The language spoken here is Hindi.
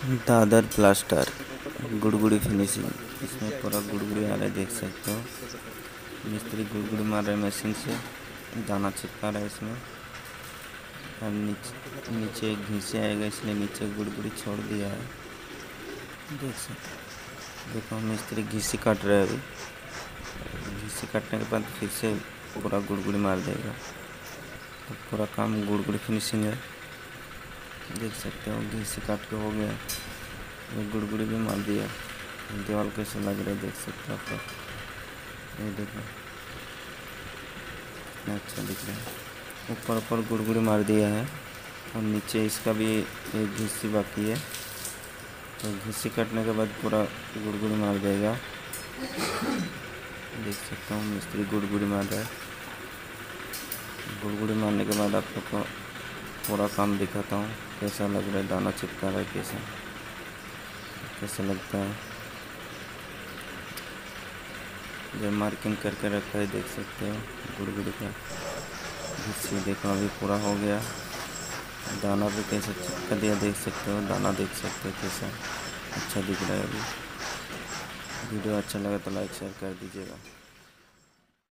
Dadar plaster गुड़गुड़ी finishing. इसमें पूरा गुड़गुड़ी आ रहा है, देख सकते हो। मिस्त्री गुड़गुड़ी मार रहे मशीन से, दाना चिपका रहा है इसमें। और नीचे घिसे आएगा, इसलिए नीचे गुड़गुड़ी छोड़ दिया है, देख सकते। देखो मिस्त्री घिसी काट रहा है अभी। घिसी काटने के बाद फिर से पूरा गुड़गुड़ी मार देगा। तो पूरा काम गुड़गुड़ी फिनिशिंग है, देख सकते हो। घिसी काट के हो गया, ये गुड़गुड़ी भी मार दिया। दीवार कैसे लग रहा है, देख सकते हो आप लोग। ये देखो कितना अच्छा दिख रहा है। ऊपर गुड़गुड़ी मार दिया है, और नीचे इसका भी एक घिसी बाकी है। तो घिसी काटने के बाद पूरा गुड़गुड़ी मार देगा, देख सकता हूँ। मिस्त्री गुड़गुड़ी मार रहा है। गुड़गुड़ी मारने के बाद आप लोग को पूरा काम दिखाता हूँ, कैसा लग रहा है। दाना चिपका रहा है, कैसा लगता है। जो मार्किंग करके रखा है, देख सकते हो गुड़गुड़ी का घिसी। देखो अभी पूरा हो गया। दाना भी कैसे चिपका दिया, देख सकते हो। दाना देख सकते हो कैसा अच्छा दिख रहा है अभी। वीडियो अच्छा लगा तो लाइक शेयर कर दीजिएगा।